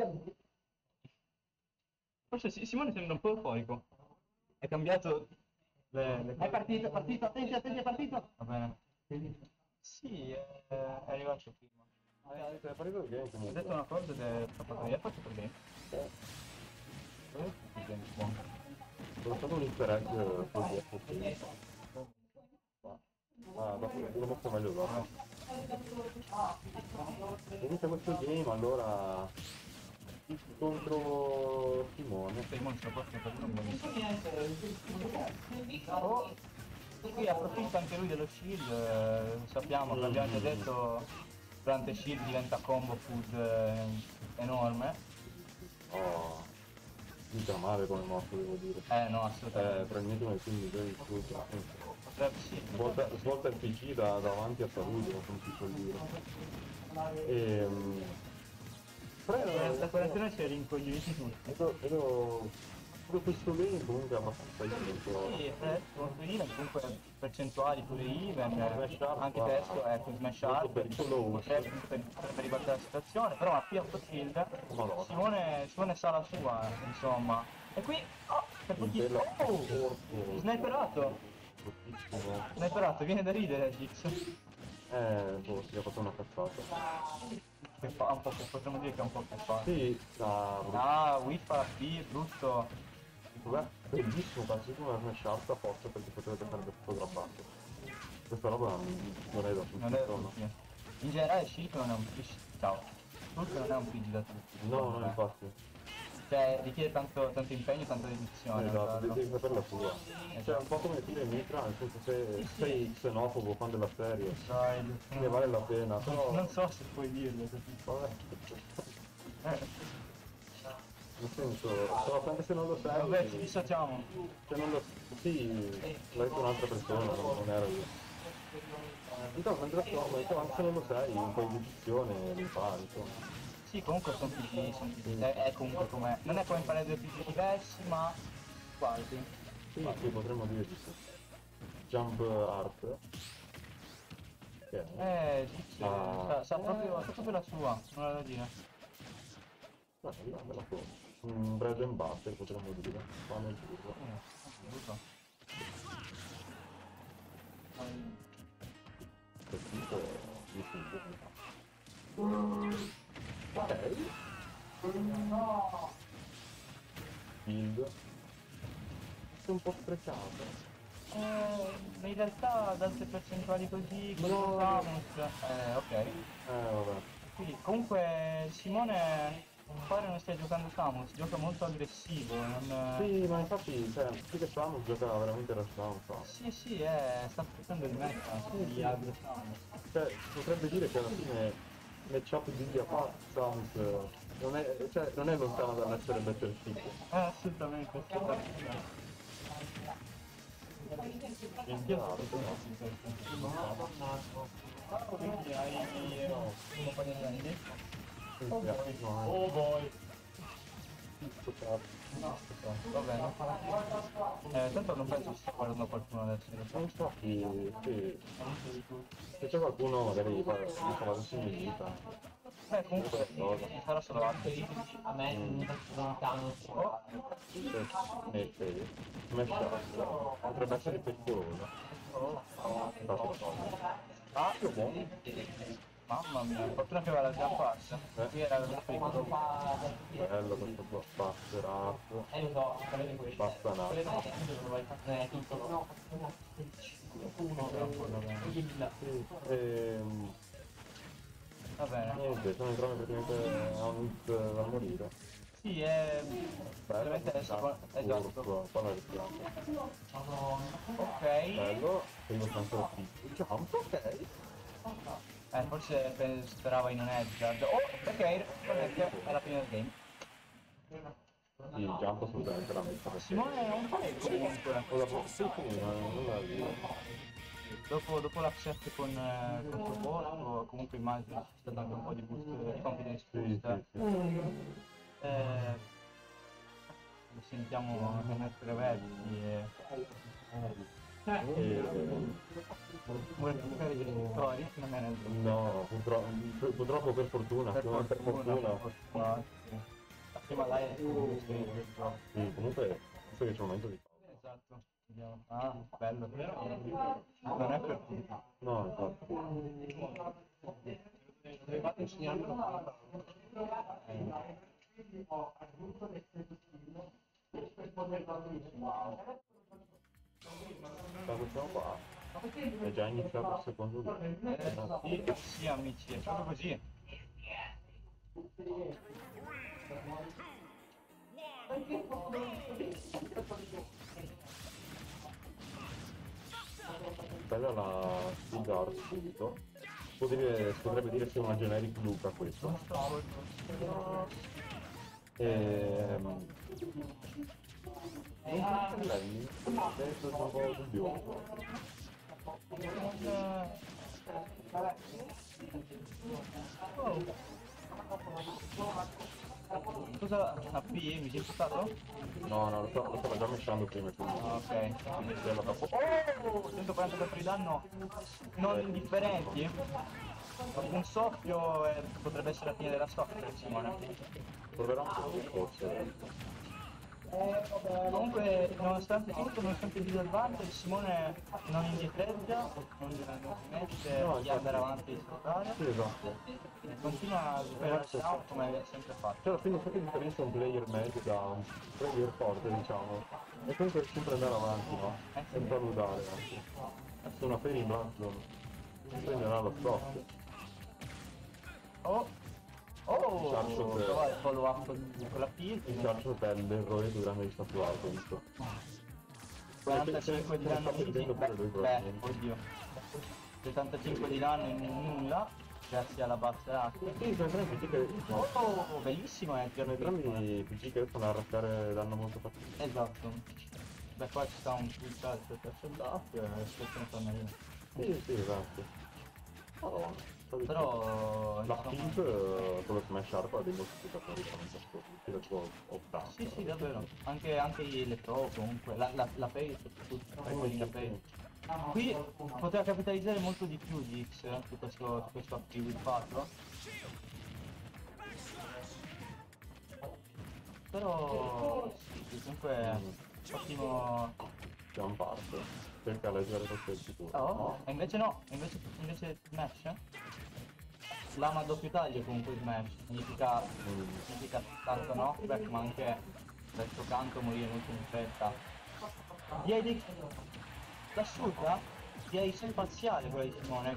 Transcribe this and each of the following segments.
Forse Simone sembra un po' euforico. È cambiato È partito, attenti, attenti, è partito. Va bene. Sì, è arrivato prima. È partito il game Ha comunque. detto una cosa ed è fatto per bene. Buono. Sono stato un easter egg così effettivo. Ah, dopo lo mostro meglio dopo. Inizia questo game allora contro Simone. Simone se lo può fare Oh, qui approfitta anche lui dello shield, sappiamo che abbiamo già detto durante shield diventa combo food enorme. Oh, mica male come mosso devo dire. No, assolutamente. Probabilmente uno dei film migliori di tutti. Potrebbe sì. Svolta il PC davanti a Saludio, come si suol dire. Questa quarantena si è rincoglioniti tutti. Vedo questo game comunque abbastanza equilibrato. Sì, contro even, comunque percentuali pure even, Smash up, anche testo, ecco, smash molto up, pericoloso. potrebbe ribaltare la situazione, però a P8 shield, no. Simone sa la sua, insomma. E qui, per pochissimo, sniperato, sniperato, viene da ridere Gix. Boh, si è fatto una cazzata. Che fa un po', potremmo dire che è un po' che fa. Sì, Whiff alla P, brutto. beh, bellissimo, classissimo una smash up a forza perché potrebbe fare fotograffato. Questa roba non è da tutti, Non è insomma. in generale Shilk non è un ciao. Shilk non è un PG da tutti. No, infatti. Cioè richiede tanto impegno, tanta dedizione. Esatto, farlo. devi sapere la tua. Cioè un po' come dire Mitra, nel senso se sei xenofobo, fan della serie, ne vale la pena, però... Non so se puoi dirlo, Vabbè. Nel senso, però anche se non lo sai... Vabbè, ci dissociamo. Se non lo... Sì, l'ha detto un'altra persona, non era io. Intanto mentre so, anche se non lo sai, un po' di dedizione li impari, insomma. Sì, comunque sono PG, è comunque come... Non è come imparare due PG diversi, ma quasi. Sì, sì, potremmo dire di sì. Jump Art. Sa proprio la sua, non ha da dire. Bella un bread and butter potremmo dire. Fanno il turno. Capito? Di tutto. Ok. Build. È un po' sprecato. In realtà ad alte percentuali così, contro Samus, ok. Vabbè. Quindi comunque Simone pare non stia giocando Samus, gioca molto aggressivo, non... Sì, ma infatti, cioè, più che Samus gioca veramente da Samus. Sì, sta aspettando il match di aggro Samus. Cioè, si potrebbe dire che alla fine matchup di Lidia Samus non è lontano dall'essere Battlefield. Assolutamente. Chiaro, Quindi hai un po' di prendi? Oh boy! Va bene. Tanto non penso stia guardando qualcuno adesso. Infatti, sì. Se c'è qualcuno magari diciamo adesso mi invita. Comunque sarà solo altri. A me mi lontano. Smash up. Potrebbe essere pericoloso. Io buono. Mamma mia, fortuna che aveva la jump pass. Qui era da piccolo. Bello questo buster up. Lo so, quello questo. Basta nato. Quello dove vai a fare tutto. No, Va bene. Niente, sono entrato praticamente a un hit da morire. Sì, è veramente Bello, esatto. palla respirata. Ok. Bello, primo tanto jump, ok. Forse sperava in un Edgard. Oh, ok, alla fine del game. Il jump assolutamente la messa. Simone è un po' comunque. Sì, non la vedo. Dopo l'upset con Proporto, comunque immagino c'è stato anche un po' di boost di confidence boost. Lo sentiamo mettere versi e Vuoi bucare i genitori? Non è nel No, purtroppo per fortuna, per per fortuna, fortuna. per fortuna, sì. La prima live è del gioco. Sì, comunque, visto che c'è un momento di pausa. Esatto. Vediamo. Ah, bello. Non è per tutti. No, infatti. Dovevate insegnarmi una parola. Quando siamo qua, è già iniziato il secondo video. Sì, sì, amici, è proprio così. Bella la Cigar subito. Potrebbe dire sia una generic Luca questo. Non so lei, adesso sono un po' dubbioso. Cosa a P mi sei stato? No, lo stavo già mesciando prima, quindi Ok. bella dopo. Oh, 140 colpi di danno non indifferenti. Dopo un soffio potrebbe essere la fine della storia per Simone. Proverò un po' di forse. Comunque, nonostante tutto, nonostante il advantage, Simone non indietreggia, non smette No, di andare avanti e saltare. Sì, esatto. Continua a superarsi out come aveva sempre fatto. Cioè alla fine c'è che differenza un player medio da un player forte, diciamo. E comunque sempre andare avanti, no? Senza ludare anche. Adesso una Fairy Bloodstone prenderà lo stop. Oh! Oh! Charge of the- Trova il follow up con la P. Il calcio è l'errore più grande di statuato, visto. 45 di danno Sto perdendo pure lui, beh, probabilmente. oddio. 75 di danno in nulla, grazie alla bassa acqua. Sì, sono entrambi PG che... No, Oh, bellissimo sono entrambi PG che riescono a arraccare danno molto fatica. Esatto. Beh, qua ci sta un full charge per soldato e aspetta un torneo. Sì, esatto. Oh, Però la insomma, Pink con lo smash art ha dei moltiplicatori veramente assurdi, la sua 80. sì, sì, davvero. Anche le pro comunque, la Pay soprattutto, la Pay. Qui poteva capitalizzare molto di più di X su questo AP with 4. Però sì, comunque ottimo. Jump art, cerca di leggere questo è sicuro. Oh, e invece no, invece Smash? Lama a doppio taglio comunque Smash, significa tanto knockback ma anche d'altro canto morire molto in fretta. Direi l'assurda, direi spaziale quella di Simone.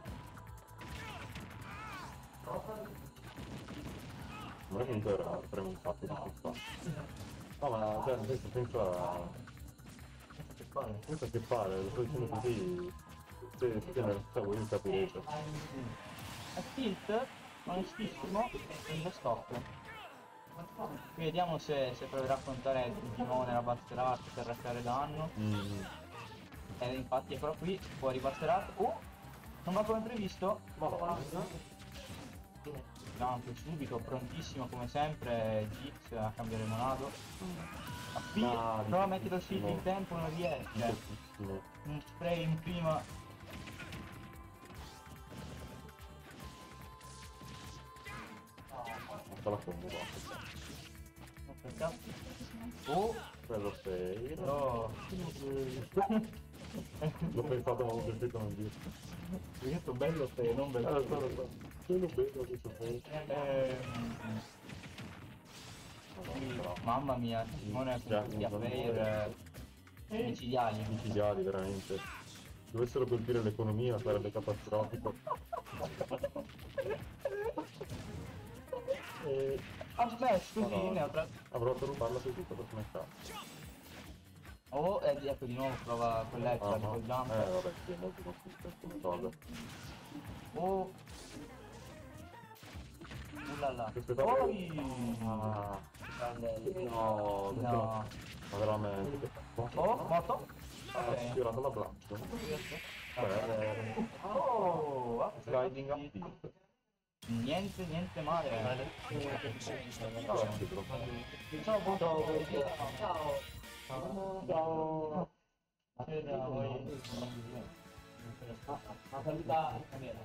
Ma comunque era premo un fatto di tutto. No, ma cioè, nel senso senza che fare, lo sto dicendo così, se nella stessa voi mi capirete. A tilt, onestissimo, in the stop. Qui vediamo se proverà a contare il timone, la Buster per raccare danno. E infatti è però qui, fuori Buster non va come previsto. Anche subito, prontissimo come sempre, Gix a cambiare monato. Prova a mettere lo shield in tempo, non riesce. Pochissimo. Un spray in prima. Sta la combo, basta. Oh, Bello 6. no. L'ho pensato ma ho preferito non dirlo. Ho detto bello se non bello. Lo so. Quello bello questo 6. Mamma mia, Simone Già, con tutti a player micidiali. Micidiali, veramente. Dovessero colpire l'economia sarebbe catastrofico. Smash così ne avrà. Avrò per rubarla così per smashare. Oh, ecco di nuovo prova quell'extra di quel jump. Vabbè, sì, è molto consistente come cosa. Oh. Ullala. Questo è no, No. ma veramente. Oh, morto? Ha Ok. sfiorato la braccia. Oh, Sliding up tilt. niente male. Ciao, Ciao, buon ciao. Ma saluta il camera.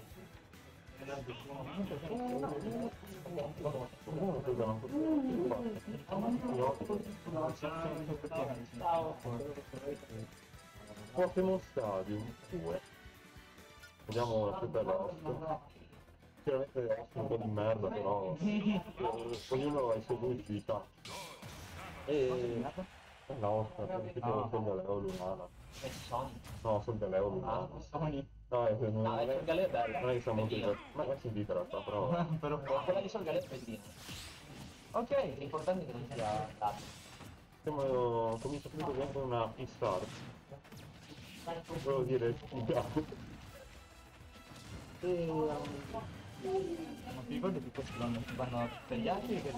Pokémon Stadium 2. Vediamo la più bella host. Sicuramente è un po' di merda, però ognuno ha i suoi gusti, diciamo. E la host, tipo sul Galeo Lunana. È Sony. No, sul Galeo Lunana. Sony. No, No, il Solgaleo è bella. non è che siamo molto Bellina. ma l'hai sentita in realtà, però Però Quella di Solgaleo è bellina. ok, L'importante è che non sia tardi. comincio subito con una P-Star. Volevo dire, mi piace. non ti ricordi che questi vanno tagliati e che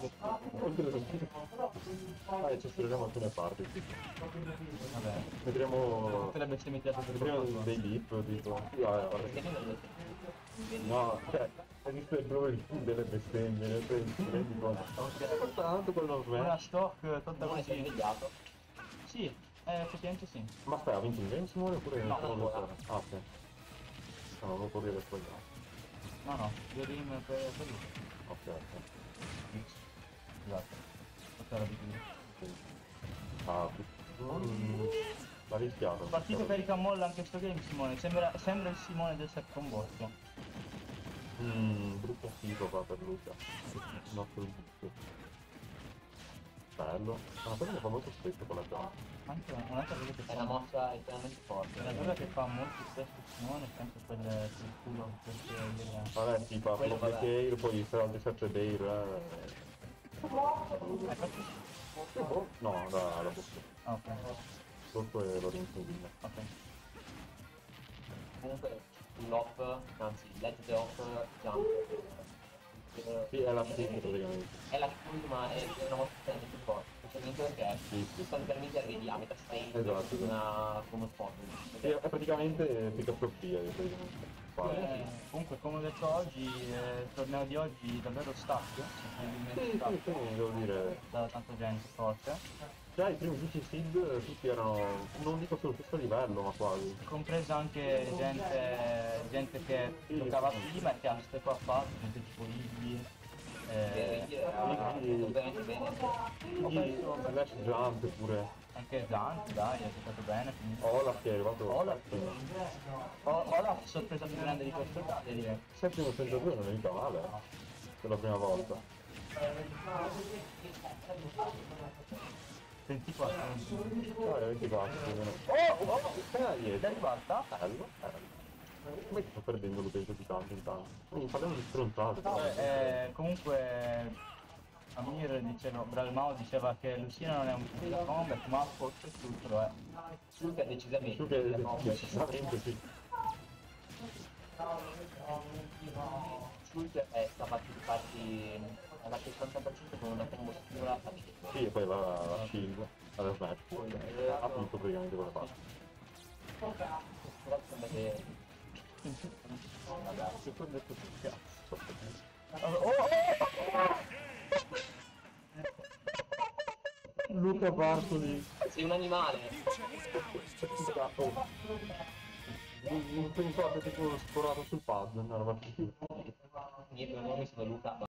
Ci scriveremo alcune parti. vabbè, Vedremo tutte le bestemmiate per vedremo il dei leap, tipo. Perché non lo No, cioè, esiste il blue delle bestemmie, ti rendi conto? Tanto quello una Smash. stock tutta Non è così. svegliato. Sì, effettivamente sì. Ma aspetta, ha vinto Invincible oppure No, solo no, Luciano? Ah, ok. No, non può dire sbagliato. No, due rim per lui. Ok, ok. Esatto. Questa era di più. Quindi. Ah, l'ha rischiato. Partito per i Camolla anche sto game, Simone. Sembra il Simone del second boss. Brutto schifo qua per Luca. Il nostro giusto. Bello. Ma quello fa molto spesso con la gialla. Anche un'altra cosa che È una mossa estremamente forte. una cosa che fa molto spesso Simone è sempre quel culo perché ieri Vabbè, sì, fa Quello Black vabbè. Air, poi sarà il 7 Bair. No, da bosco. ah, ok. Sotto è Lorenzo Villa. Ok. Comunque, l'off, anzi, let the off, jump. Sì, è la stessa praticamente. È la full, ma è una mossa estremamente più forte. Specialmente perché Sì, sì. sostanzialmente arrivi a metà stage Esatto. come spot. Sì, è praticamente pick up praticamente. Comunque come ho detto oggi, il torneo di oggi davvero stacco, Sì, sì, stacco sì, devo dire. da tanta gente forte, Già i primi 10 seed tutti erano, non dico sullo stesso livello, ma quasi. compresa anche gente che giocava prima e che ha step up fatto, gente tipo Iggy, Ovviamente bene. Quindi Slash Jump pure. anche Zant, dai, ha giocato bene comunque. Olaf che è arrivato. Olaf sorpresa più grande di questo Italia direi. Settimo 102 non è mica male, per la prima volta. 24. No, è 24 più o meno. Dai, Dai, guarda. bello, bello. Come ti sto perdendo l'utente di tanto in tanto? Quindi parliamo di stronzate. Comunque Amir diceva, Bralmao diceva che Lucina non è un punto da combat, ma forse tutto lo è. Sul che decisamente. Su che decisamente sì. Schultz sta partiti alla 60% con una combo sicura facile. Sì, e poi la shield, alla smash. Ha tutto praticamente quella parte. Però sembra che Vabbè, secondo te che cazzo. Luca Bartoli. sei un animale. Non pensate tipo sporato sul pad, una roba così. Niente, non mi sono Luca.